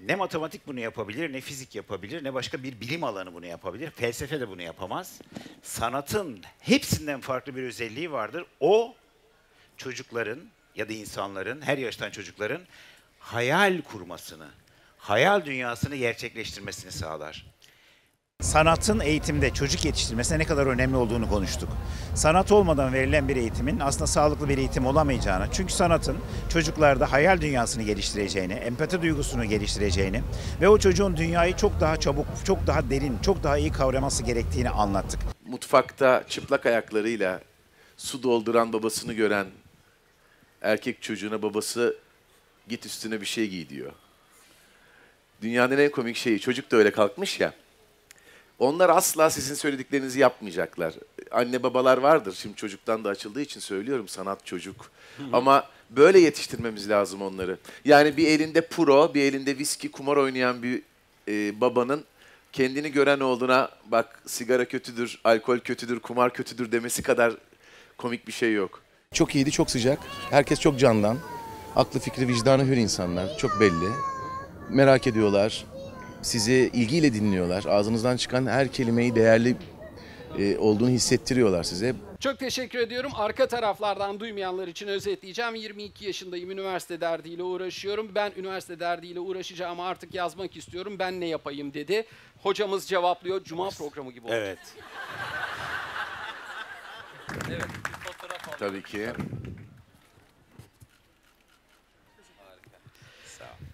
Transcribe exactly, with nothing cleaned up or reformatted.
Ne matematik bunu yapabilir, ne fizik yapabilir, ne başka bir bilim alanı bunu yapabilir. Felsefe de bunu yapamaz. Sanatın hepsinden farklı bir özelliği vardır. O çocukların ya da insanların, her yaştan çocukların hayal kurmasını, hayal dünyasını gerçekleştirmesini sağlar. Sanatın eğitimde çocuk yetiştirmesine ne kadar önemli olduğunu konuştuk. Sanat olmadan verilen bir eğitimin aslında sağlıklı bir eğitim olamayacağını, çünkü sanatın çocuklarda hayal dünyasını geliştireceğini, empati duygusunu geliştireceğini ve o çocuğun dünyayı çok daha çabuk, çok daha derin, çok daha iyi kavraması gerektiğini anlattık. Mutfakta çıplak ayaklarıyla su dolduran babasını gören erkek çocuğuna babası git üstüne bir şey giy diyor. Dünyanın en komik şeyi, çocuk da öyle kalkmış ya. Onlar asla sizin söylediklerinizi yapmayacaklar. Anne babalar vardır, şimdi çocuktan da açıldığı için söylüyorum, sanat çocuk. Hı hı. Ama böyle yetiştirmemiz lazım onları. Yani bir elinde puro, bir elinde viski, kumar oynayan bir e, babanın kendini gören oğluna bak sigara kötüdür, alkol kötüdür, kumar kötüdür demesi kadar komik bir şey yok. Çok iyiydi, çok sıcak. Herkes çok candan. Aklı fikri vicdanı hür insanlar, çok belli. Merak ediyorlar. Sizi ilgiyle dinliyorlar. Ağzınızdan çıkan her kelimeyi değerli e, olduğunu hissettiriyorlar size. Çok teşekkür ediyorum. Arka taraflardan duymayanlar için özetleyeceğim. yirmi iki yaşındayım, üniversite derdiyle uğraşıyorum. Ben üniversite derdiyle uğraşacağım ama artık yazmak istiyorum. Ben ne yapayım dedi. Hocamız cevaplıyor. Cuma programı gibi oldu. Evet. Evet, bir fotoğraf alalım. Tabii ki.